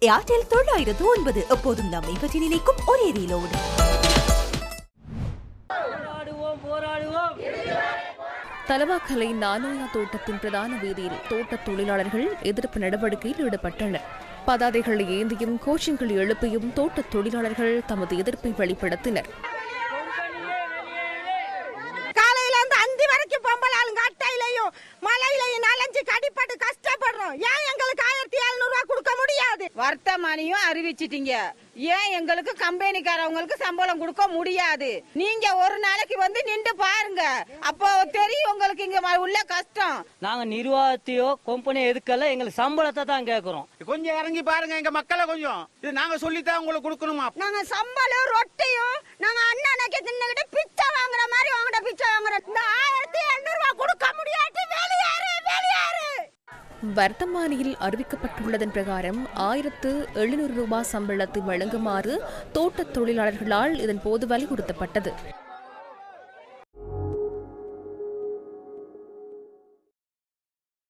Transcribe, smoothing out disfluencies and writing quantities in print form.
Airtel 909 எப்போதும் நம்மை பற்றி நினைக்கும் ஒரே ரீலோடு. தலவாக்கலை நானோயா தோட்டத்தின் பிரதான வீதியில் தோட்ட தொழிலாளர்கள் எதிர்ப்பு நடவடிக்கையில் ஈடுபட்டனர். பதாதைகளை ஏந்தியும் கோஷங்களை எழுப்பியும் தோட்ட தொழிலாளர்கள் தமது எதிர்ப்பை வெளிப்படுத்தினர். வர்த்தமானியும் அறிவிச்சிட்டீங்க, ஏன் எங்களுக்கு கம்பெனிக்காரவங்களுக்கு சம்பளம் கொடுக்க முடியாது? நீங்க ஒரு நாளைக்கு வந்து நின்று பாருங்க, அப்போ தெரியும் உங்களுக்கு இங்க உள்ள கஷ்டம். நாங்க நிர்வாகத்தையோ கம்பெனி எதுக்கல, எங்களுக்கு சம்பளத்தை தான் கேட்கிறோம். கொஞ்சம் இறங்கி பாருங்க எங்க மக்களை, கொஞ்சம் இது நாங்க சொல்லித்தான் உங்களுக்கு கொடுக்கணுமா? நாங்க சம்பளம் ரொட்டியும் நாங்க அண்ணனுக்கு தின்னுகிட்டு பிச்சை வாங்குற மாதிரி வாங்கிட்ட பிச்சை வாங்குறோம். இந்த 1800 ரூபாய் கொடுக்க முடியாது, வெளியேறு வெளியேறு. வர்த்தமானியில் அறிவிக்கப்பட்டுள்ளதன் பிரகாரம் 1700 ரூபாய் சம்பளத்தை வழங்குமாறு தோட்ட தொழிலாளர்களால் இதன்போது வலியுறுத்தப்பட்டது.